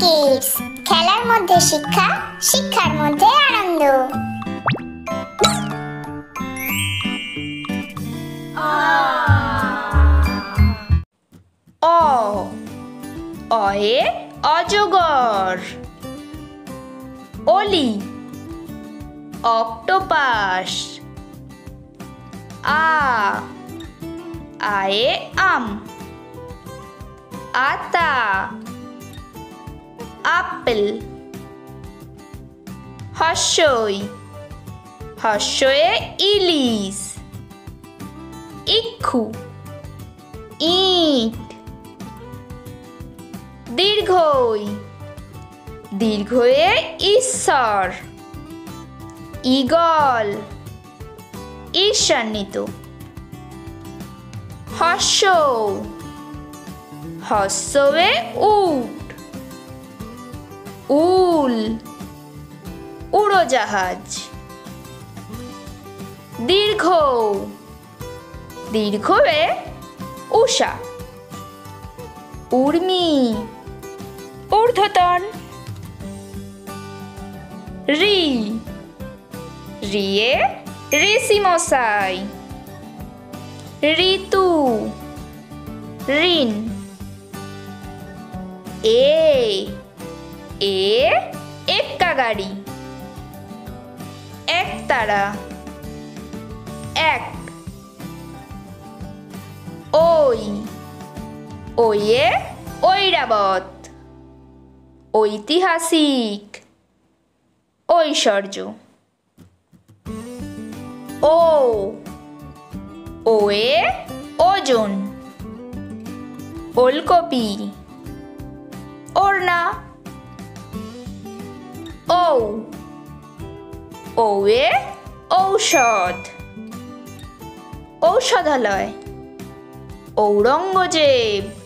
Kids, খেলার মধ্যে শিক্ষা, শিক্ষার মধ্যে আনন্দ। অ অয়ে অজগর। অলি অক্টোপাস। আয়ে আম। আতা আপেল। হর্ষই হর্ষয়ে ইলিশ। ইক্ষু ইট। দীর্ঘই দীর্ঘয়ে ঈশ্বর। ঈগল ঈর্ষান্বিত। হর্ষ হর্ষয়ে উট। উল উড়োজাহাজ। দীর্ঘ দীর্ঘয়ে উষা। উর্মি ঊর্ধ্বতন। রি রিয়ে ঋষি মশাই। ঋতু ঋণ। এ এক্কা গাড়ি। একতারা এক। ওয়ে ঐরাবত। ঐতিহাসিক ঐশ্বর্য। ওয়ে ওজন। ওলকপি ওড়না। ওয়ে ঔষধ ঔষধালয়। ঔরঙ্গজেব